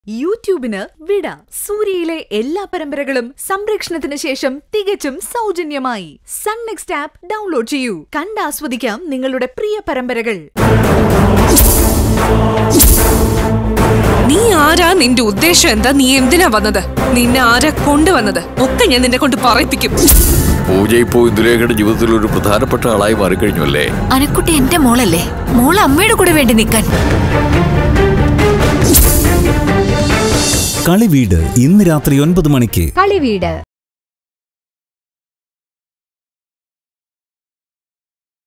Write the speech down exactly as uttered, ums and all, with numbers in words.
യൂട്യൂബിന് വിട. സൂര്യയിലെ എല്ലാ പരമ്പരകളും സംരക്ഷണത്തിന് ശേഷം തികച്ചും സൗജന്യമായി സൺ നെക്സ്റ്റ് ആപ്പ് ഡൗൺലോഡ് ചെയ്യൂ. കണ്ടാസ്വദിക്കാം നിങ്ങളുടെ പ്രിയ പരമ്പരകൾ. നീ ആരാ? നിന്റെ ഉദ്ദേശം എന്താ? നീ എന്തിനാ വന്നത്? നിന്നെ ആരാ കൊണ്ടുവന്നത്? ഒക്കെ ഞാൻ നിന്നെ കൊണ്ട് പറയിപ്പിക്കും. പൂജ ഇപ്പോ ഇന്ദുലേഖയുടെ ജീവിതത്തിൽ ഒരു പ്രധാനപ്പെട്ട ആളായി മാറിക്കഴിഞ്ഞു അല്ലേ? അനക്കുട്ടി എന്റെ മോളല്ലേ? മോൾ അമ്മയുടെ കൂടെ വേണ്ടി നിൽക്കാൻ. കളിവീട് ഇന്ന് രാത്രി ഒൻപത് മണിക്ക്. കളിവീട്.